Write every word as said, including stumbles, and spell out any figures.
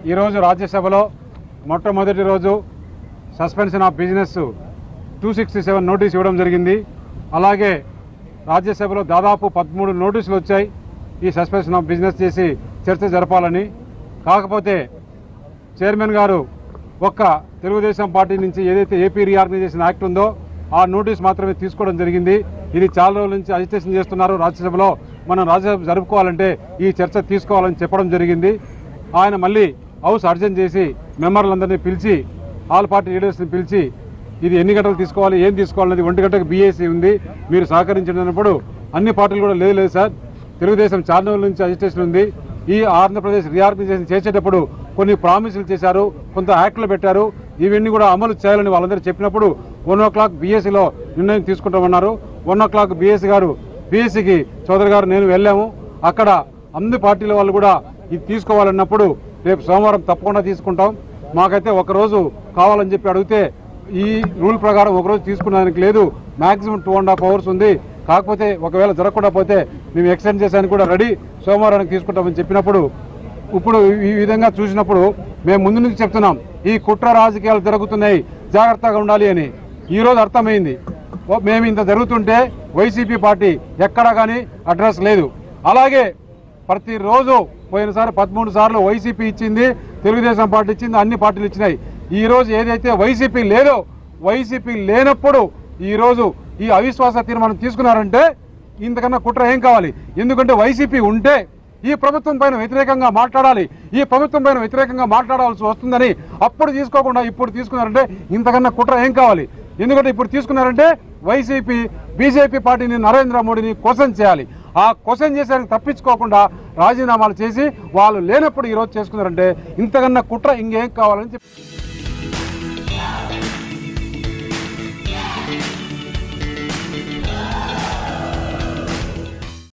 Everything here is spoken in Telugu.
ఈరోజు రాజ్యసభలో మొట్టమొదటి రోజు suspension of business two sixty seven notice ఇవ్వడం జరిగింది. అలాగే రాజ్యసభలో దాదాపు పదమూడు నోటీసులు వచ్చాయి ఈ సస్పెన్షన్ ఆఫ్ బిజినెస్ చేసి చర్చ జరపాలని. కాకపోతే చైర్మన్ గారు ఒక్క తెలుగుదేశం పార్టీ నుంచి ఏదైతే ఏపీ రీఆర్గనైజేషన్ యాక్ట్ ఉందో ఆ నోటీస్ మాత్రమే తీసుకోవడం జరిగింది. ఇది చాలా రోజుల నుంచి అజిటేషన్ చేస్తున్నారు. రాజ్యసభలో మనం రాజ్యసభ జరుపుకోవాలంటే ఈ చర్చ తీసుకోవాలని చెప్పడం జరిగింది. ఆయన మళ్ళీ హౌస్ అర్జెంట్ చేసి మెంబర్లందరినీ పిలిచి ఆల్ పార్టీ లీడర్స్ని పిలిచి ఇది ఎన్ని గంటలు తీసుకోవాలి, ఏం తీసుకోవాలనేది ఒంటి గంటకు బీఏసీ ఉంది, మీరు సహకరించినప్పుడు అన్ని పార్టీలు కూడా లేదు లేదు సార్, తెలుగుదేశం చాలా రోజుల నుంచి అజిటేషన్ ఉంది. ఈ ఆంధ్రప్రదేశ్ రీఆర్గనైజేషన్ చేసేటప్పుడు కొన్ని ప్రామిసులు చేశారు, కొంత యాక్ట్లు పెట్టారు, ఇవన్నీ కూడా అమలు చేయాలని వాళ్ళందరూ చెప్పినప్పుడు వన్ ఓ క్లాక్ బీఎస్సీలో నిర్ణయం తీసుకుంటామన్నారు. వన్ ఓ క్లాక్ బీఎస్సీ గారు బీఎస్సీకి చౌదరి గారు నేను వెళ్ళాము. అక్కడ అన్ని పార్టీల వాళ్ళు కూడా ఇది తీసుకోవాలన్నప్పుడు రేపు సోమవారం తప్పకుండా తీసుకుంటాం, మాకైతే ఒకరోజు కావాలని చెప్పి అడిగితే ఈ రూల్ ప్రకారం ఒకరోజు తీసుకునేదానికి లేదు, maximum two and half hours ఉంది, కాకపోతే ఒకవేళ జరగకుండా పోతే మేము ఎక్స్టెండ్ చేసానికి కూడా రెడీ, సోమవారానికి తీసుకుంటామని చెప్పినప్పుడు ఇప్పుడు ఈ విధంగా చూసినప్పుడు మేము ముందు నుంచి చెప్తున్నాం ఈ కుట్ర రాజకీయాలు జరుగుతున్నాయి, జాగ్రత్తగా ఉండాలి అని. ఈరోజు అర్థమైంది. మేము ఇంత జరుగుతుంటే వైసీపీ పార్టీ ఎక్కడా కానీ అడ్రస్ లేదు. అలాగే ప్రతిరోజు పోయినసారి పదమూడు సార్లు వైసీపీ ఇచ్చింది, తెలుగుదేశం పార్టీ ఇచ్చింది, అన్ని పార్టీలు ఇచ్చినాయి. ఈరోజు ఏదైతే వైసీపీ లేదో వైసీపీ లేనప్పుడు ఈరోజు ఈ అవిశ్వాస తీర్మానం తీసుకున్నారంటే ఇంతకన్నా కుట్ర ఏం కావాలి? ఎందుకంటే వైసీపీ ఉంటే ఈ ప్రభుత్వం పైన వ్యతిరేకంగా మాట్లాడాలి, ఈ ప్రభుత్వం పైన వ్యతిరేకంగా మాట్లాడాల్సి వస్తుందని అప్పుడు తీసుకోకుండా ఇప్పుడు తీసుకున్నారంటే ఇంతకన్నా కుట్ర ఏం కావాలి? ఎందుకంటే ఇప్పుడు తీసుకున్నారంటే వైసీపీ బీజేపీ పార్టీని నరేంద్ర మోడీని క్వశ్చన్ చేయాలి. ఆ క్వశ్చన్ చేసేందుకు తప్పించుకోకుండా రాజీనామాలు చేసి వాళ్ళు లేనప్పుడు ఈరోజు చేసుకున్నారంటే ఇంతకన్నా కుట్ర ఇంకేం కావాలని చెప్పి